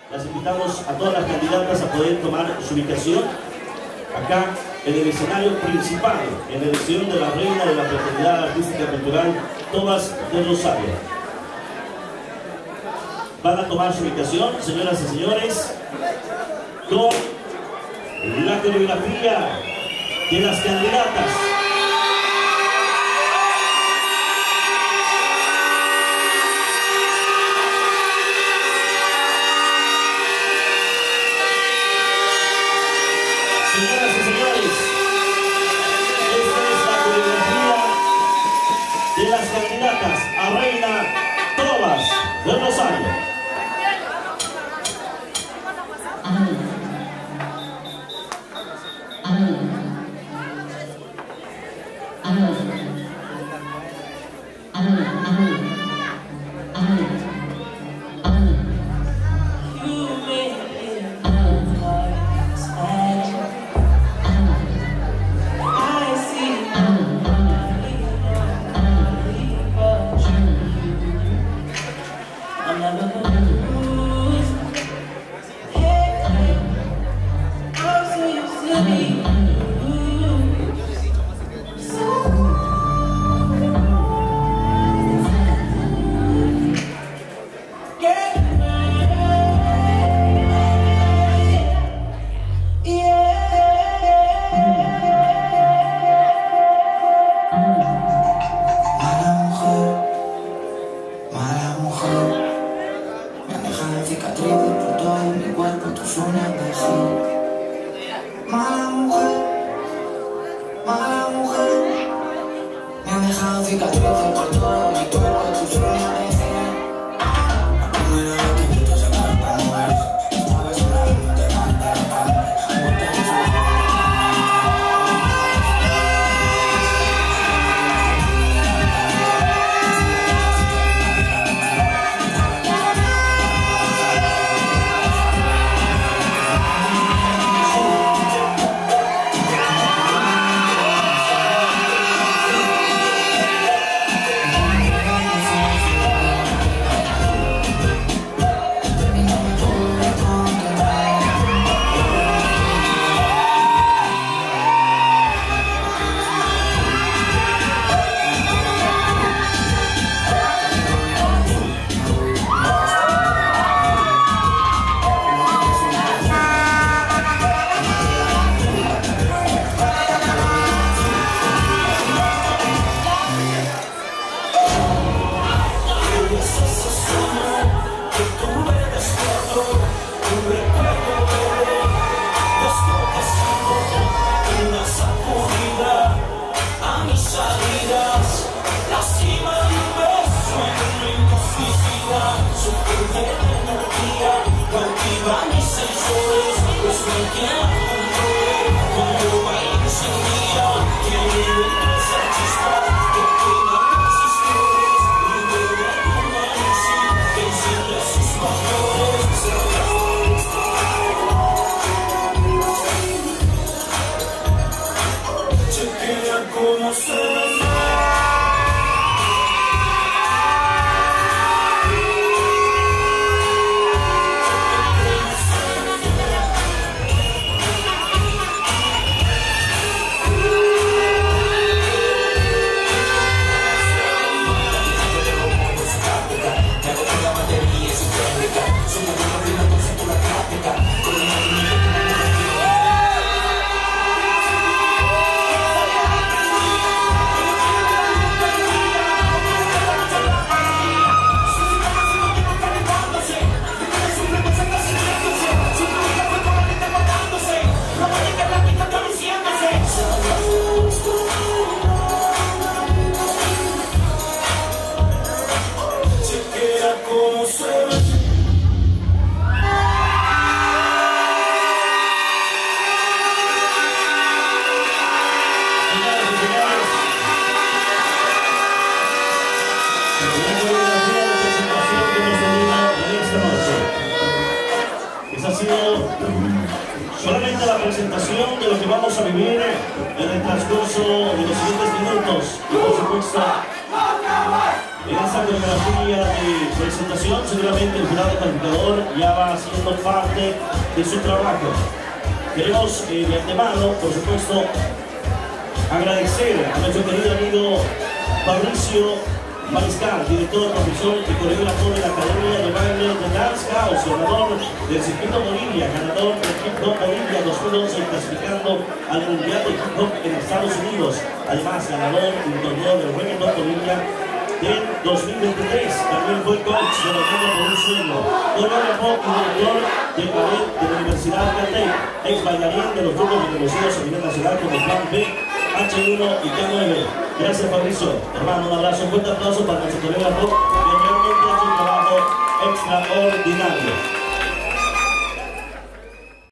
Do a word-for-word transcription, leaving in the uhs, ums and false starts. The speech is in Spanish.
Las invitamos a todas las candidatas a poder tomar su ubicación acá en el escenario principal, en la elección de la reina de la fraternidad artística cultural Tobas de Rosario. Van a tomar su ubicación, señoras y señores, con la coreografía de las candidatas. Señoras y señores, esta es la coreografía de las candidatas a reina Tobas de Rosario. Mala mujer, mala mujer, me han dejado cicatrices por todo mi cuerpo, tus uñas de cien. La primera vez que vi tu sacar para mover, estaba llorando, te canta la cara, porque te suena. Solamente la presentación de lo que vamos a vivir en el transcurso de los siguientes minutos y por supuesto En esa coreografía de presentación, seguramente el jurado calificador ya va haciendo parte de su trabajo. Queremos eh, de antemano, por supuesto, agradecer a nuestro querido amigo Fabricio Mariscal, director, profesor y coreógrafo de la Academia de Baile de Dance House, ganador del Circuito Bolivia, ganador del Hip Hop Bolivia dos mil once, clasificando al Mundial de Hip Hop en Estados Unidos. Además, ganador del torneo del Reggaeton Bolivia del dos mil veintitrés. También fue coach de la Banda por un Sueño, coreógrafo y director del ballet de la Universidad de Catey, ex bailarín de los grupos reconocidos a nivel nacional como Plan B, H uno y K nueve. Gracias, Fabricio. Hermano, un abrazo, un fuerte aplauso para nuestro coreógrafo que realmente ha hecho un trabajo extraordinario.